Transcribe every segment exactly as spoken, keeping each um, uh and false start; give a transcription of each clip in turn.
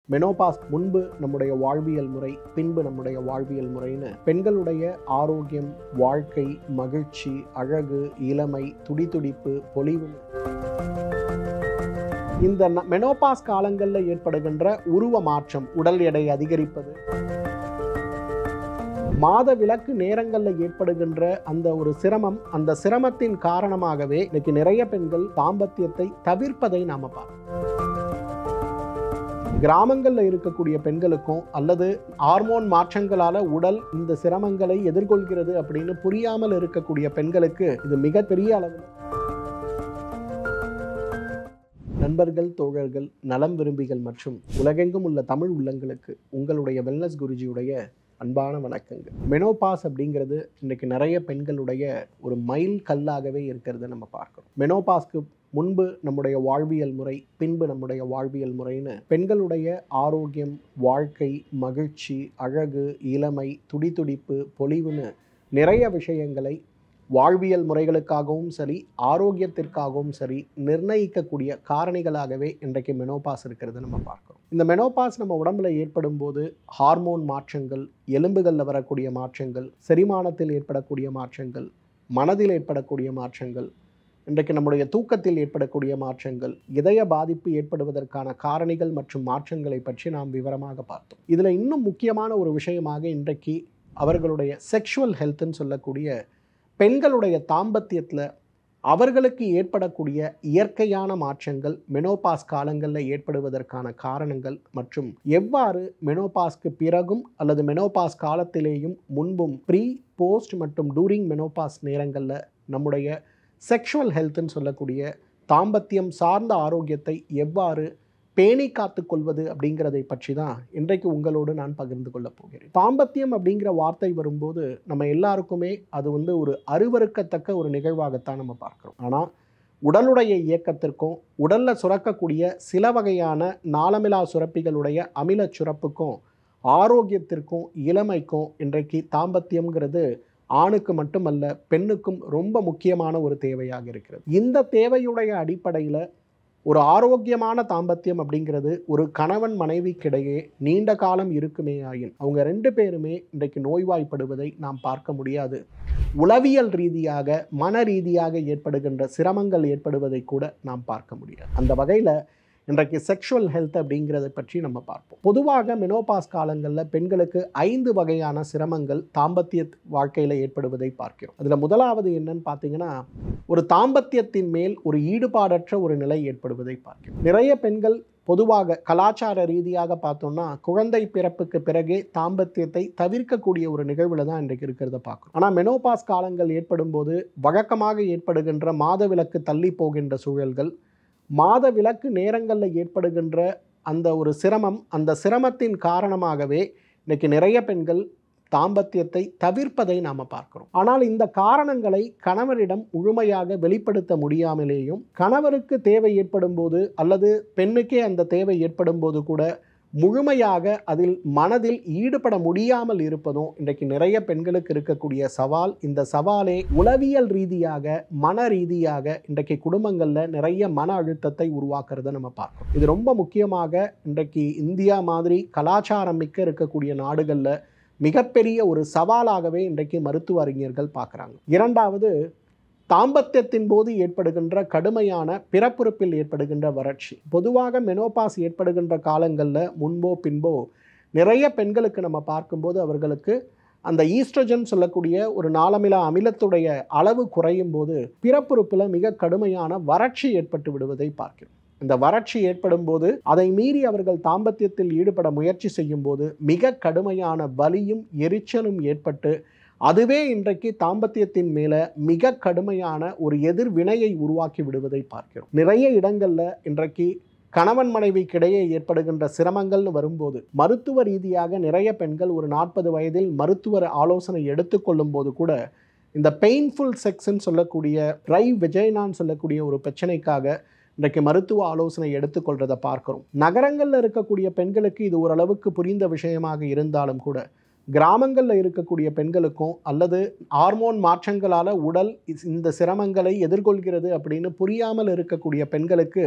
Menopause முன்பு நம்முடைய வாழ்வியல் முறை, பின்பு நம்முடைய வாழ்வியல் முறைன்னு பெண்களுடைய ஆரோக்கியம், வாழ்க்கை, மகிழ்ச்சி, அழகு, இளமை, துடிதுடிப்பு, பொலிவு, இந்த மெனோபாஸ் காலங்களில் ஏற்படுகின்ற உருவ மாற்றம், உடல் எடை அதிகரிப்பது, மாத விலக்கு நேரங்களில் ஏற்படுகின்ற அந்த ஒரு சிரமம், அந்த சிரமத்தின் காரணமாகவே இன்னைக்கு நிறைய பெண்கள் தாம்பத்தியத்தை தவிர்ப்பதை நாம பார்க்கிறோம். கிராமங்களில் இருக்கக்கூடிய பெண்களுக்கும் அல்லது ஹார்மோன் மாற்றங்களால உடல் இந்த சிரமங்களை எதிர்கொள்கிறது அப்படின்னு புரியாமல் இருக்கக்கூடிய பெண்களுக்கு இது மிகப்பெரிய அளவில் நண்பர்கள், தோழர்கள், நலம் விரும்பிகள் மற்றும் உலகெங்கும் உள்ள தமிழ் உள்ளங்களுக்கு உங்களுடைய வெல்னஸ் குருஜியுடைய அன்பான வணக்கங்கள். மெனோபாஸ் அப்படிங்கிறது இன்றைக்கு நிறைய பெண்களுடைய ஒரு மைல் கல்லாகவே இருக்கிறத நம்ம பார்க்கிறோம். மெனோபாஸ்க்கு முன்பு நம்முடைய வாழ்வியல் முறை, பின்பு நம்முடைய வாழ்வியல் முறைன்னு பெண்களுடைய ஆரோக்கியம், வாழ்க்கை, மகிழ்ச்சி, அழகு, இளமை, துடிதுடிப்பு, பொலிவுன்னு நிறைய விஷயங்களை வாழ்வியல் முறைகளுக்காகவும் சரி, ஆரோக்கியத்திற்காகவும் சரி நிர்ணயிக்கக்கூடிய காரணிகளாகவே இன்றைக்கு மெனோபாஸ் இருக்கிறத நம்ம பார்க்கிறோம். இந்த மெனோபாஸ் நம்ம உடம்புல ஏற்படும் போது ஹார்மோன் மாற்றங்கள், எலும்புகளில் வரக்கூடிய மாற்றங்கள், செரிமானத்தில் ஏற்படக்கூடிய மாற்றங்கள், மனதில் ஏற்படக்கூடிய மாற்றங்கள், இன்றைக்கு நம்முடைய தூக்கத்தில் ஏற்படக்கூடிய மாற்றங்கள், இதய பாதிப்பு ஏற்படுவதற்கான காரணிகள் மற்றும் மாற்றங்களை பற்றி நாம் விவரமாக பார்த்தோம். இதில் இன்னும் முக்கியமான ஒரு விஷயமாக இன்றைக்கு அவர்களுடைய செக்ஷுவல் ஹெல்த்னு சொல்லக்கூடிய பெண்களுடைய தாம்பத்தியத்தில் அவர்களுக்கு ஏற்படக்கூடிய இயற்கையான மாற்றங்கள் மெனோபாஸ் காலங்களில் ஏற்படுவதற்கான காரணங்கள் மற்றும் எவ்வாறு மெனோபாஸ்க்கு பிறகும் அல்லது மெனோபாஸ் காலத்திலேயும் முன்பும் ப்ரீ, போஸ்ட் மற்றும் டூரிங் மெனோபாஸ் நேரங்களில் நம்முடைய செக்ஷுவல் ஹெல்த்னு சொல்லக்கூடிய தாம்பத்தியம் சார்ந்த ஆரோக்கியத்தை எவ்வாறு பேணி காத்து கொள்வது அப்படிங்கிறதை பற்றி தான் இன்றைக்கு உங்களோடு நான் பகிர்ந்து கொள்ளப் போகிறேன். தாம்பத்தியம் அப்படிங்கிற வார்த்தை வரும்போது நம்ம எல்லாருக்குமே அது வந்து ஒரு அருவருக்கத்தக்க ஒரு நிகழ்வாகத்தான் நம்ம பார்க்கிறோம். ஆனால் உடலுடைய இயக்கத்திற்கும் உடலில் சுரக்கக்கூடிய சில வகையான நாளமிலா சுரப்பிகளுடைய அமில சுரப்புக்கும் ஆரோக்கியத்திற்கும் இளமைக்கும் இன்றைக்கு தாம்பத்தியம்ங்கிறது ஆணுக்கு மட்டுமல்ல பெண்ணுக்கும் ரொம்ப முக்கியமான ஒரு தேவையாக இருக்கிறது. இந்த தேவையுடைய அடிப்படையில் ஒரு ஆரோக்கியமான தாம்பத்தியம் அப்படிங்கிறது ஒரு கணவன் மனைவிக்கிடையே நீண்ட காலம் இருக்குமே ஆயின் அவங்க ரெண்டு பேருமே இன்றைக்கு நோய்வாய்ப்படுவதை நாம் பார்க்க முடியாது. உளவியல் ரீதியாக, மன ரீதியாக ஏற்படுகின்ற சிரமங்கள் ஏற்படுவதை கூட நாம் பார்க்க முடியாது. அந்த வகையில் இன்றைக்கு செக்ஷுவல் ஹெல்த் அப்படிங்கிறத பற்றி நம்ம பார்ப்போம். பொதுவாக மெனோபாஸ் காலங்களில் பெண்களுக்கு ஐந்து வகையான சிரமங்கள் தாம்பத்திய வாழ்க்கையில் ஏற்படுவதை பார்க்கிறோம். அதில் முதலாவது என்னன்னு பார்த்தீங்கன்னா, ஒரு தாம்பத்தியத்தின் மேல் ஒரு ஈடுபாடற்ற ஒரு நிலை ஏற்படுவதை பார்க்கிறோம். நிறைய பெண்கள் பொதுவாக கலாச்சார ரீதியாக பார்த்தோம்னா குழந்தை பிறப்புக்கு பிறகே தாம்பத்தியத்தை தவிர்க்கக்கூடிய ஒரு நிகழ்வில் தான் இன்றைக்கு இருக்கிறத பார்க்கணும். ஆனால் மெனோபாஸ் காலங்கள் ஏற்படும் போது வழக்கமாக ஏற்படுகின்ற மாதவிலக்கு தள்ளி போகின்ற சூழல்கள், மாத விலக்கு நேரங்களில் ஏற்படுகின்ற அந்த ஒரு சிரமம், அந்த சிரமத்தின் காரணமாகவே இன்றைக்கி நிறைய பெண்கள் தாம்பத்தியத்தை தவிர்ப்பதை நாம் பார்க்கிறோம். ஆனால் இந்த காரணங்களை கணவரிடம் முழுமையாக வெளிப்படுத்த முடியாமலேயும், கணவருக்கு தேவை ஏற்படும் போது அல்லது பெண்ணுக்கே அந்த தேவை ஏற்படும் போது கூட முழுமையாக அதில் மனதில் ஈடுபட முடியாமல் இருப்பதும் இன்றைக்கு நிறைய பெண்களுக்கு இருக்கக்கூடிய சவால். இந்த சவாலே உளவியல் ரீதியாக, மன ரீதியாக இன்றைக்கு குடும்பங்களில் நிறைய மன அழுத்தத்தை உருவாக்குறத நம்ம பார்க்கிறோம். இது ரொம்ப முக்கியமாக இன்றைக்கு இந்தியா மாதிரி கலாச்சாரம் மிக்க இருக்கக்கூடிய நாடுகளில் மிகப்பெரிய ஒரு சவாலாகவே இன்றைக்கு மருத்துவ அறிஞர்கள் பார்க்குறாங்க. இரண்டாவது, தாம்பத்தியத்தின் போது ஏற்படுகின்ற கடுமையான பிறப்புறுப்பில் ஏற்படுகின்ற வறட்சி. பொதுவாக மெனோபாஸ் ஏற்படுகின்ற காலங்களில் முன்போ பின்போ நிறைய பெண்களுக்கு நம்ம பார்க்கும்போது அவர்களுக்கு அந்த ஈஸ்ட்ரஜன் சொல்லக்கூடிய ஒரு நாளமிலா அமிலத்துடைய அளவு குறையும் போது பிறப்புறுப்பில் மிக கடுமையான வறட்சி ஏற்பட்டு விடுவதை பார்க்கிறோம். இந்த வறட்சி ஏற்படும் போது அதை மீறி அவர்கள் தாம்பத்தியத்தில் ஈடுபட முயற்சி செய்யும் போது மிக கடுமையான வலியும் எரிச்சலும் ஏற்பட்டு அதுவே இன்றைக்கு தாம்பத்தியத்தின் மேலே மிக கடுமையான ஒரு எதிர்வினையை உருவாக்கி விடுவதை பார்க்கிறோம். நிறைய இடங்களில் இன்றைக்கு கணவன் மனைவிக்கிடையே ஏற்படுகின்ற சிரமங்கள்னு வரும்போது மருத்துவ ரீதியாக நிறைய பெண்கள் ஒரு நாற்பது வயதில் மருத்துவர் ஆலோசனை எடுத்துக்கொள்ளும் போது கூட இந்த பெயின்ஃபுல் செக்ஸ்ன்னு சொல்லக்கூடிய ட்ரை வெஜைனான்னு சொல்லக்கூடிய ஒரு பிரச்சனைக்காக இன்றைக்கு மருத்துவ ஆலோசனை எடுத்துக்கொள்றதை பார்க்கிறோம். நகரங்களில் இருக்கக்கூடிய பெண்களுக்கு இது ஓரளவுக்கு புரிந்த விஷயமாக இருந்தாலும் கூட கிராமங்களில் இருக்கக்கூடிய பெண்களுக்கும் அல்லது ஹார்மோன் மாற்றங்களால் உடல் இந்த சிரமங்களை எதிர்கொள்கிறது அப்படின்னு புரியாமல் இருக்கக்கூடிய பெண்களுக்கு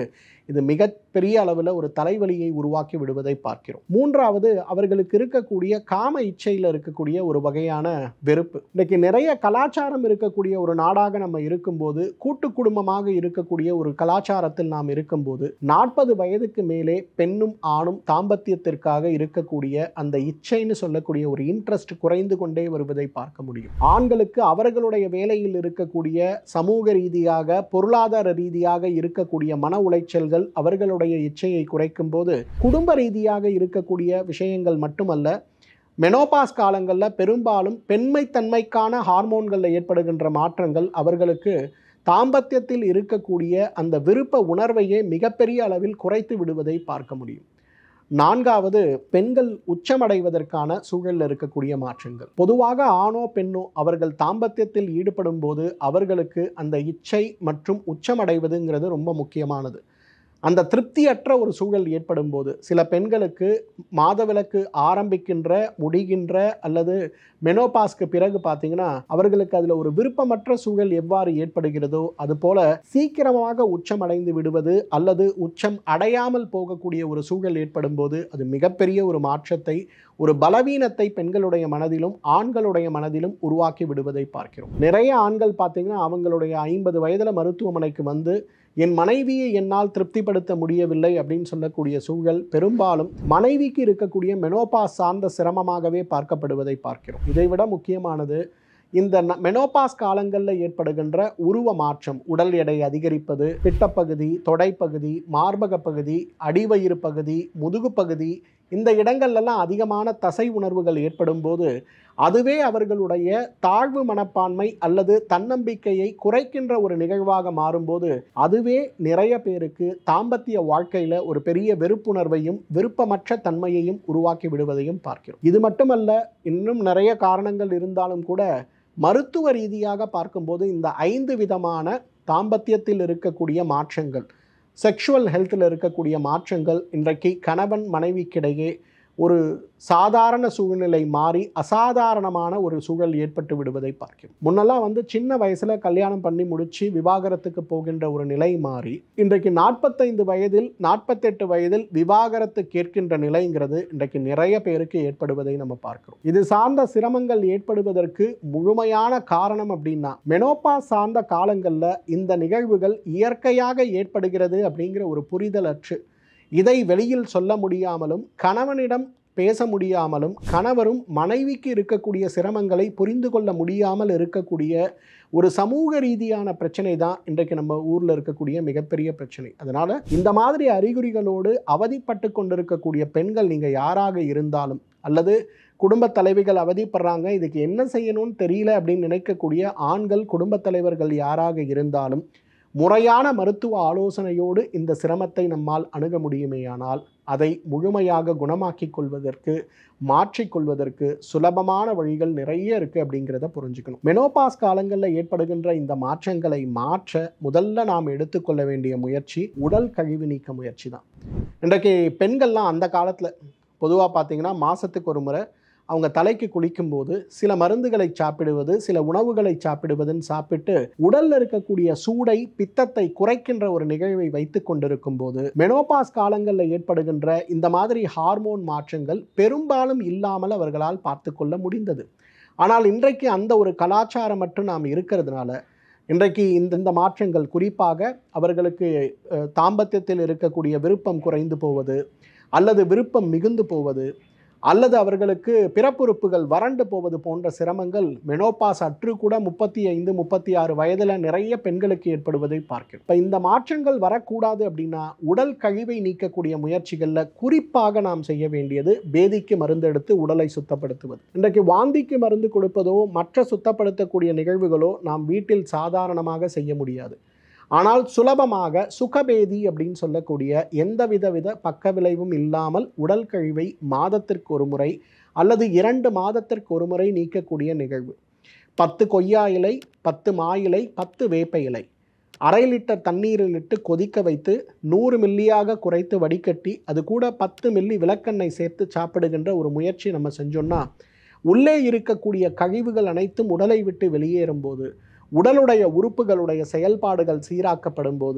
இது மிகப்பெரிய அளவில் ஒரு தலைவலியை உருவாக்கி விடுவதை பார்க்கிறோம். மூன்றாவது, அவர்களுக்கு இருக்கக்கூடிய காம இச்சையில் இருக்கக்கூடிய ஒரு வகையான வெறுப்பு. இன்னைக்கு நிறைய கலாச்சாரம் இருக்கக்கூடிய ஒரு நாடாக நம்ம இருக்கும்போது, கூட்டு குடும்பமாக இருக்கக்கூடிய ஒரு கலாச்சாரத்தில் நாம் இருக்கும்போது, நாற்பது வயதுக்கு மேலே பெண்ணும் ஆணும் தாம்பத்தியத்திற்காக இருக்கக்கூடிய அந்த இச்சைன்னு சொல்லக்கூடிய ஒரு இன்ட்ரெஸ்ட் குறைந்து கொண்டே வருவதை பார்க்க முடியும். ஆண்களுக்கு அவர்களுடைய வேலையில் இருக்கக்கூடிய சமூக ரீதியாக பொருளாதார ரீதியாக இருக்கக்கூடிய மன உளைச்சல்கள் அவர்களுடைய இச்சையை குறைக்கும் போது, குடும்ப ரீதியாக இருக்கக்கூடிய விஷயங்கள் மட்டுமல்ல, மெனோபாஸ் காலங்களில் பெரும்பாலும் பெண்மைத்தன்மைக்கான ஹார்மோன்களில் ஏற்படுகின்ற மாற்றங்கள் அவர்களுக்கு தாம்பத்தியத்தில் இருக்கக்கூடிய அந்த விருப்ப உணர்வையே மிகப்பெரிய அளவில் குறைத்து விடுவதை பார்க்க முடியும். நான்காவது, பெண்கள் உச்சமடைவதற்கான சூழலில் இருக்கக்கூடிய மாற்றங்கள். பொதுவாக ஆணோ பெண்ணோ அவர்கள் தாம்பத்தியத்தில் ஈடுபடும் போது அவர்களுக்கு அந்த இச்சை மற்றும் உச்சமடைவதுங்கிறது ரொம்ப முக்கியமானது. அந்த திருப்தியற்ற ஒரு சூழல் ஏற்படும் போது சில பெண்களுக்கு மாதவிலக்கு ஆரம்பிக்கின்ற முடிகின்ற அல்லது மெனோபாஸ்க்கு பிறகு பார்த்தீங்கன்னா அவர்களுக்கு அதில் ஒரு விருப்பமற்ற சூழல் எவ்வாறு ஏற்படுகிறதோ அதுபோல சீக்கிரமாக உச்சமடைந்து விடுவது அல்லது உச்சம் அடையாமல் போகக்கூடிய ஒரு சூழல் ஏற்படும் போது அது மிகப்பெரிய ஒரு மாற்றத்தை, ஒரு பலவீனத்தை பெண்களுடைய மனதிலும் ஆண்களுடைய மனதிலும் உருவாக்கி விடுவதை பார்க்கிறோம். நிறைய ஆண்கள் பார்த்தீங்கன்னா அவங்களுடைய ஐம்பது வயதில் மருத்துவமனைக்கு வந்து என் மனைவியை என்னால் திருப்திப்படுத்த முடியவில்லை அப்படின்னு சொல்லக்கூடிய சூழல் பெரும்பாலும் மனைவிக்கு இருக்கக்கூடிய மெனோபாஸ் சார்ந்த சிரமமாகவே பார்க்கப்படுவதை பார்க்கிறோம். இதைவிட முக்கியமானது, இந்த மெனோபாஸ் காலங்களில் ஏற்படுகின்ற உருவ மாற்றம், உடல் எடை அதிகரிப்பது, பிட்டப்பகுதி, தொடைப்பகுதி, மார்பக பகுதி, அடிவயிறு பகுதி, முதுகு பகுதி, இந்த இடங்கள்லாம் அதிகமான தசை உணர்வுகள் ஏற்படும் போது அதுவே அவர்களுடைய தாழ்வு மனப்பான்மை அல்லது தன்னம்பிக்கையை குறைக்கின்ற ஒரு நிகழ்வாக மாறும்போது அதுவே நிறைய பேருக்கு தாம்பத்திய வாழ்க்கையில் ஒரு பெரிய வெறுப்புணர்வையும் விருப்பமற்ற தன்மையையும் உருவாக்கி விடுவதையும் பார்க்கிறோம். இது மட்டுமல்ல, இன்னும் நிறைய காரணங்கள் இருந்தாலும் கூட மருத்துவ ரீதியாக பார்க்கும்போது இந்த ஐந்து விதமான தாம்பத்தியத்தில் இருக்கக்கூடிய மாற்றங்கள், செக்ஷுவல் ஹெல்த்தில் இருக்கக்கூடிய மாற்றங்கள் இன்றைக்கு கணவன் மனைவிக்கிடையே ஒரு சாதாரண சூழ்நிலை மாறி அசாதாரணமான ஒரு சூழல் ஏற்பட்டு விடுவதை பார்க்கிறோம். முன்னெல்லாம் வந்து சின்ன வயசில் கல்யாணம் பண்ணி முடித்து விவாகரத்துக்கு போகின்ற ஒரு நிலை மாறி இன்றைக்கு நாற்பத்தைந்து வயதில் நாற்பத்தெட்டு வயதில் விவாகரத்து கேட்கின்ற நிலைங்கிறது இன்றைக்கு நிறைய பேருக்கு ஏற்படுவதை நம்ம பார்க்கிறோம். இது சார்ந்த சிரமங்கள் ஏற்படுவதற்கு முழுமையான காரணம் அப்படின்னா மெனோபாஸ் சார்ந்த காலங்களில் இந்த நிகழ்வுகள் இயற்கையாக ஏற்படுகிறது அப்படிங்கிற ஒரு புரிதல் அற்று இதை வெளியில் சொல்ல முடியாமலும் கணவனிடம் பேச முடியாமலும் கணவரும் மனைவிக்கு இருக்கக்கூடிய சிரமங்களை புரிந்து கொள்ள முடியாமல் இருக்கக்கூடிய ஒரு சமூக ரீதியான பிரச்சனை தான் இன்றைக்கு நம்ம ஊரில் இருக்கக்கூடிய மிகப்பெரிய பிரச்சனை. அதனால் இந்த மாதிரி அறிகுறிகளோடு அவதிப்பட்டு கொண்டிருக்கக்கூடிய பெண்கள் நீங்கள் யாராக இருந்தாலும் அல்லது குடும்ப தலைவிகள் அவதிப்படுறாங்க, இதுக்கு என்ன செய்யணும்னு தெரியல அப்படின்னு நினைக்கக்கூடிய ஆண்கள் குடும்ப தலைவர்கள் யாராக இருந்தாலும் முறையான மருத்துவ ஆலோசனையோடு இந்த சிரமத்தை நம்மால் அணுக முடியுமேயானால் அதை முழுமையாக குணமாக்கி கொள்வதற்கு மாற்றிக்கொள்வதற்கு சுலபமான வழிகள் நிறைய இருக்குது அப்படிங்கிறத புரிஞ்சுக்கணும். மெனோபாஸ் காலங்களில் ஏற்படுகின்ற இந்த மாற்றங்களை மாற்ற முதல்ல நாம் எடுத்துக்கொள்ள வேண்டிய முயற்சி உடல் கழிவு நீக்க முயற்சி தான். இன்றைக்கு பெண்கள்லாம் அந்த காலத்தில் பொதுவாக பார்த்திங்கன்னா மாதத்துக்கு ஒரு முறை அவங்க தலைக்கு குளிக்கும்போது சில மருந்துகளை சாப்பிடுவது, சில உணவுகளை சாப்பிடுவதுன்னு சாப்பிட்டு உடலில் இருக்கக்கூடிய சூடை பித்தத்தை குறைக்கின்ற ஒரு நிகழ்வை வைத்து கொண்டிருக்கும் போது மெனோபாஸ் காலங்களில் ஏற்படுகின்ற இந்த மாதிரி ஹார்மோன் மாற்றங்கள் பெரும்பாலும் இல்லாமல் அவர்களால் பார்த்து கொள்ள முடிந்தது. ஆனால் இன்றைக்கு அந்த ஒரு கலாச்சாரம் மட்டும் நாம் இருக்கிறதுனால இன்றைக்கு இந்த இந்த மாற்றங்கள் குறிப்பாக அவர்களுக்கு தாம்பத்தியத்தில் இருக்கக்கூடிய விருப்பம் குறைந்து போவது அல்லது விருப்பம் மிகுந்து போவது அல்லது அவர்களுக்கு பிறப்புறுப்புகள் வறண்டு போவது போன்ற சிரமங்கள் மெனோபாஸ் அற்று கூட முப்பத்தி ஐந்து முப்பத்தி ஆறு வயதில் நிறைய பெண்களுக்கு ஏற்படுவதை பார்க்கிறோம். இப்போ இந்த மாற்றங்கள் வரக்கூடாது அப்படின்னா உடல் கழிவை நீக்கக்கூடிய முயற்சிகளில் குறிப்பாக நாம் செய்ய வேண்டியது பேதிக்கு மருந்து எடுத்து உடலை சுத்தப்படுத்துவது. இன்றைக்கு வாந்திக்கு மருந்து கொடுப்பதோ மற்ற சுத்தப்படுத்தக்கூடிய நிகழ்வுகளோ நாம் வீட்டில் சாதாரணமாக செய்ய முடியாது. ஆனால் சுலபமாக சுகபேதி அப்படின்னு சொல்லக்கூடிய எந்த வித வித பக்க விளைவும் இல்லாமல் உடல் கழிவை மாதத்திற்கு ஒரு முறை அல்லது இரண்டு மாதத்திற்கு ஒரு முறை நீக்கக்கூடிய நிகழ்வு. பத்து கொய்யா இலை, பத்து மா இலை, பத்து வேப்ப இலை அரை லிட்டர் தண்ணீரில் இட்டு கொதிக்க வைத்து நூறு மில்லியாக குறைத்து வடிகட்டி அது கூட பத்து மில்லி விளக்கெண்ணெய் சேர்த்து சாப்பிடுகின்ற ஒரு முயற்சி நம்ம செஞ்சோம்னா உள்ளே இருக்கக்கூடிய கழிவுகள் அனைத்தும் உடலை விட்டு வெளியேறும் போது உடலுடைய உறுப்புகளுடைய செயல்பாடுகள் சீராக்கப்படும் போது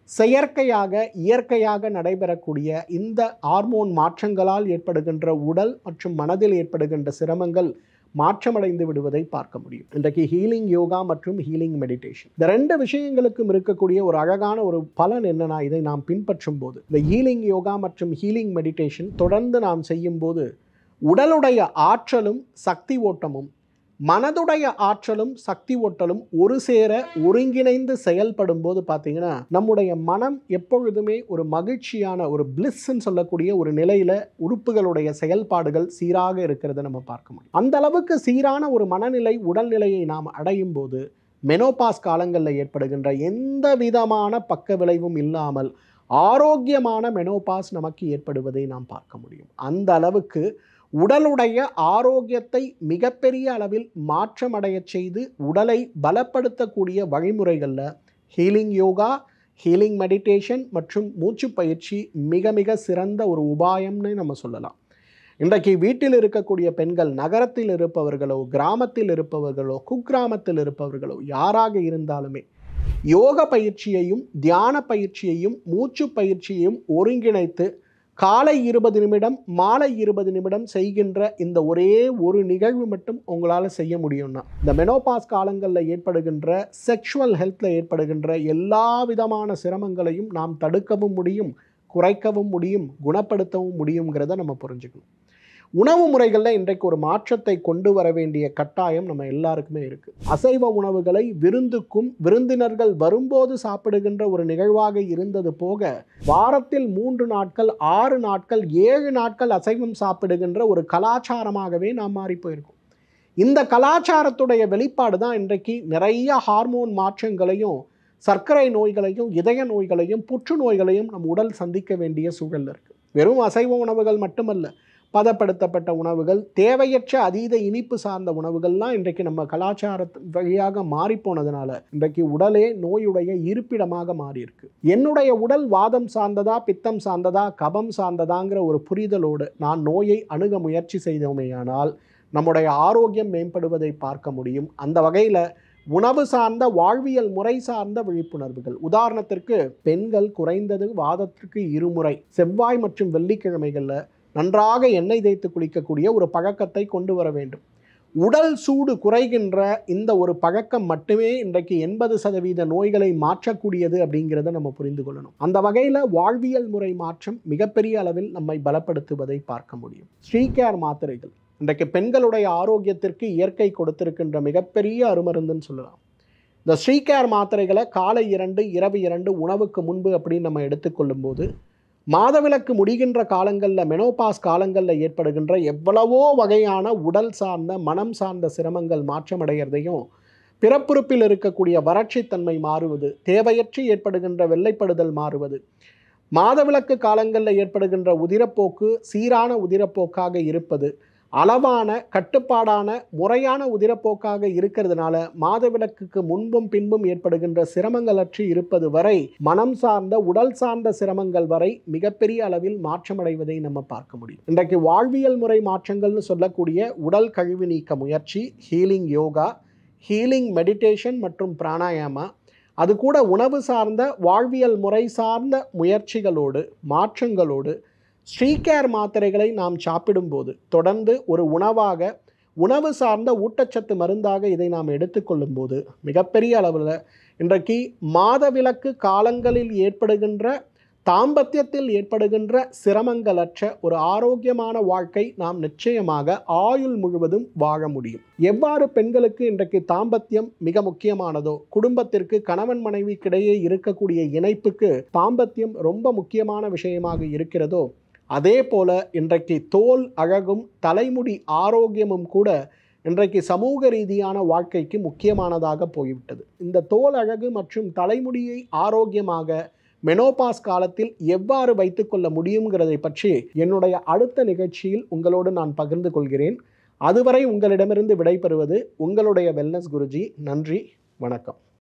செயற்கையாக இயற்கையாக நடைபெறக்கூடிய இந்த ஹார்மோன் மாற்றங்களால் ஏற்படுகின்ற உடல் மற்றும் மனதில் ஏற்படுகின்ற சிரமங்கள் மாற்றமடைந்து விடுவதை பார்க்க முடியும். இன்றைக்கு ஹீலிங் யோகா மற்றும் ஹீலிங் மெடிடேஷன் இந்த ரெண்டு விஷயங்களுக்கும் இருக்கக்கூடிய ஒரு அழகான ஒரு பலன் என்னன்னா, இதை நாம் பின்பற்றும் போது இந்த ஹீலிங் யோகா மற்றும் ஹீலிங் மெடிடேஷன் தொடர்ந்து நாம் செய்யும் போது உடலுடைய ஆற்றலும் சக்தி ஓட்டமும் மனதுடைய ஆற்றலும் சக்தி ஓட்டலும் ஒரு சேர ஒருங்கிணைந்து செயல்படும் போது பார்த்தீங்கன்னா நம்முடைய மனம் எப்பொழுதுமே ஒரு மகிழ்ச்சியான ஒரு பிளிஸ்ன்னு சொல்லக்கூடிய ஒரு நிலையில உறுப்புகளுடைய செயல்பாடுகள் சீராக இருக்கிறத நம்ம பார்க்க முடியும். அந்த அளவுக்கு சீரான ஒரு மனநிலை உடல்நிலையை நாம் அடையும் போது மெனோபாஸ் காலங்களில் ஏற்படுகின்ற எந்த விதமான பக்க விளைவும் இல்லாமல் ஆரோக்கியமான மெனோபாஸ் நமக்கு ஏற்படுவதை நாம் பார்க்க முடியும். அந்த அளவுக்கு உடலுடைய ஆரோக்கியத்தை மிகப்பெரிய அளவில் மாற்றமடைய செய்து உடலை பலப்படுத்தக்கூடிய வழிமுறைகளில் ஹீலிங் யோகா, ஹீலிங் மெடிடேஷன் மற்றும் மூச்சு பயிற்சி மிக மிக சிறந்த ஒரு உபாயம்னு நம்ம சொல்லலாம். இன்றைக்கு வீட்டில் இருக்கக்கூடிய பெண்கள் நகரத்தில் இருப்பவர்களோ கிராமத்தில் இருப்பவர்களோ குக்கிராமத்தில் இருப்பவர்களோ யாராக இருந்தாலுமே யோக பயிற்சியையும் தியான பயிற்சியையும் மூச்சு பயிற்சியையும் ஒருங்கிணைத்து காலை இருபது நிமிடம் மாலை இருபது நிமிடம் செய்கின்ற இந்த ஒரே ஒரு நிகழ்வு மட்டும் உங்களால் செய்ய முடியும்னா இந்த மெனோபாஸ் காலங்களில் ஏற்படுகின்ற செக்ஷுவல் ஹெல்த்தில் ஏற்படுகின்ற எல்லா விதமான சிரமங்களையும் நாம் தடுக்கவும் முடியும், குறைக்கவும் முடியும், குணப்படுத்தவும் முடியுங்கிறத நம்ம புரிஞ்சுக்கணும். உணவு முறைகளில் இன்றைக்கு ஒரு மாற்றத்தை கொண்டு வர வேண்டிய கட்டாயம் நம்ம எல்லாருக்குமே இருக்குது. அசைவ உணவுகளை விருந்துக்கும் விருந்தினர்கள் வரும்போது சாப்பிடுகின்ற ஒரு நிகழ்வாக இருந்தது போக வாரத்தில் மூன்று நாட்கள் ஆறு நாட்கள் ஏழு நாட்கள் அசைவம் சாப்பிடுகின்ற ஒரு கலாச்சாரமாகவே நாம் மாறி போயிருக்கோம். இந்த கலாச்சாரத்துடைய வெளிப்பாடு தான் இன்றைக்கு நிறைய ஹார்மோன் மாற்றங்களையும் சர்க்கரை நோய்களையும் இதய நோய்களையும் புற்றுநோய்களையும் நம் உடல் சந்திக்க வேண்டிய சூழல் இருக்குது. வெறும் அசைவ உணவுகள் மட்டுமல்ல, பதப்படுத்தப்பட்ட உணவுகள், தேவையற்ற அதீத இனிப்பு சார்ந்த உணவுகள்லாம் இன்றைக்கு நம்ம கலாச்சார வழியாக மாறி போனதுனால இன்றைக்கு உடலே நோயுடைய இருப்பிடமாக மாறி இருக்கு. என்னுடைய உடல் வாதம் சார்ந்ததா பித்தம் சார்ந்ததா கபம் சார்ந்ததாங்கிற ஒரு புரிதலோடு நான் நோயை அணுக முயற்சி செய்தோமேயானால் நம்முடைய ஆரோக்கியம் மேம்படுவதை பார்க்க முடியும். அந்த வகையில் உணவு சார்ந்த வாழ்வியல் முறை சார்ந்த விழிப்புணர்வுகள், உதாரணத்திற்கு பெண்கள் குறைந்தது வாதத்திற்கு இருமுறை செவ்வாய் மற்றும் வெள்ளிக்கிழமைகளில் நன்றாக எண்ணெய் தேய்த்து குளிக்கக்கூடிய ஒரு பழக்கத்தை கொண்டு வர வேண்டும். உடல் சூடு குறைகின்ற இந்த ஒரு பழக்கம் மட்டுமே இன்றைக்கு எண்பது சதவீத நோய்களை மாற்றக்கூடியது அப்படிங்கிறத நம்ம புரிந்து கொள்ளணும். அந்த வகையில் வாழ்வியல் முறை மாற்றம் மிகப்பெரிய அளவில் நம்மை பலப்படுத்துவதை பார்க்க முடியும். ஸ்ரீகேர் மாத்திரைகள் இன்றைக்கு பெண்களுடைய ஆரோக்கியத்திற்கு இயற்கை கொடுத்திருக்கின்ற மிகப்பெரிய அருமருந்துன்னு சொல்லலாம். இந்த ஸ்ரீகேர் மாத்திரைகளை காலை இரண்டு இரவு இரண்டு உணவுக்கு முன்பு அப்படின்னு நம்ம எடுத்துக்கொள்ளும் போது மாதவிலக்கு முடிகின்ற காலங்களில் மெனோபாஸ் காலங்களில் ஏற்படுகின்ற எவ்வளவோ வகையான உடல் சார்ந்த மனம் சார்ந்த சிரமங்கள் மாற்றமடைகிறதையும், பிறப்புறுப்பில் இருக்கக்கூடிய வறட்சித்தன்மை மாறுவது, தேவையற்று ஏற்படுகின்ற வெள்ளைப்படுதல் மாறுவது, மாதவிலக்கு காலங்களில் ஏற்படுகின்ற உதிரப்போக்கு சீரான உதிரப்போக்காக இருப்பது, அளவான கட்டுப்பாடான முறையான உதிரப்போக்காக இருக்கிறதுனால மாதவிலக்குக்கு முன்பும் பின்பும் ஏற்படுகின்ற சிரமங்களற்று இருப்பது வரை மனம் சார்ந்த உடல் சார்ந்த சிரமங்கள் வரை மிகப்பெரிய அளவில் மாற்றமடைவதை நம்ம பார்க்க முடியும். இன்றைக்கு வாழ்வியல் முறை மாற்றங்கள்னு சொல்லக்கூடிய உடல் கழிவு நீக்க முயற்சி, ஹீலிங் யோகா, ஹீலிங் மெடிடேஷன் மற்றும் பிராணாயாமா, அது கூட உணவு சார்ந்த வாழ்வியல் முறை சார்ந்த முயற்சிகளோடு மாற்றங்களோடு ஸ்ரீகேர் மாத்திரைகளை நாம் சாப்பிடும்போது தொடர்ந்து ஒரு உணவாக உணவு சார்ந்த ஊட்டச்சத்து மருந்தாக இதை நாம் எடுத்துக்கொள்ளும் போது மிகப்பெரிய அளவில் இன்றைக்கு மாதவிலக்கு காலங்களில் ஏற்படுகின்ற தாம்பத்தியத்தில் ஏற்படுகின்ற சிரமங்களற்ற ஒரு ஆரோக்கியமான வாழ்க்கை நாம் நிச்சயமாக ஆயுள் முழுவதும் வாழ முடியும். எவ்வாறு பெண்களுக்கு இன்றைக்கு தாம்பத்தியம் மிக முக்கியமானதோ, குடும்பத்திற்கு கணவன் மனைவிக்கிடையே இருக்கக்கூடிய இணைப்புக்கு தாம்பத்தியம் ரொம்ப முக்கியமான விஷயமாக இருக்கிறதோ, அதே போல இன்றைக்கு தோல் அழகும் தலைமுடி ஆரோக்கியமும் கூட இன்றைக்கு சமூக ரீதியான வாழ்க்கைக்கு முக்கியமானதாக போய்விட்டது. இந்த தோல் அழகு மற்றும் தலைமுடியை ஆரோக்கியமாக மெனோபாஸ் காலத்தில் எவ்வாறு வைத்துக்கொள்ள முடியுங்கிறதை பற்றி என்னுடைய அடுத்த நிகழ்ச்சியில் உங்களோடு நான் பகிர்ந்து கொள்கிறேன். அதுவரை உங்களிடமிருந்து விடைபெறுவது உங்களுடைய வெல்னஸ் குருஜி. நன்றி, வணக்கம்.